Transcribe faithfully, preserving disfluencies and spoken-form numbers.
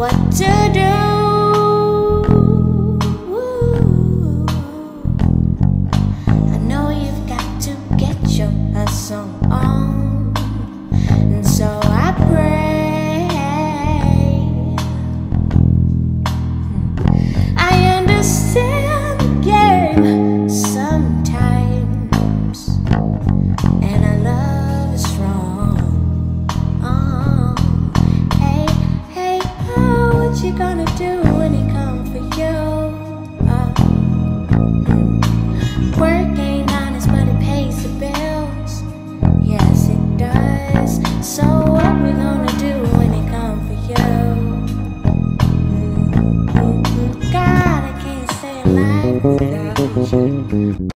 what to do. I know you've got to get your hustle on, and so I pray. I understand the game sometimes, and our love is strong. Oh, hey, hey, oh, what you gonna do when he come for you? Uh, work ain't honest, but it pays the bills. Yes, it does. So what we gonna do when he come for you? Mm-hmm. God, I can't stay alive without you.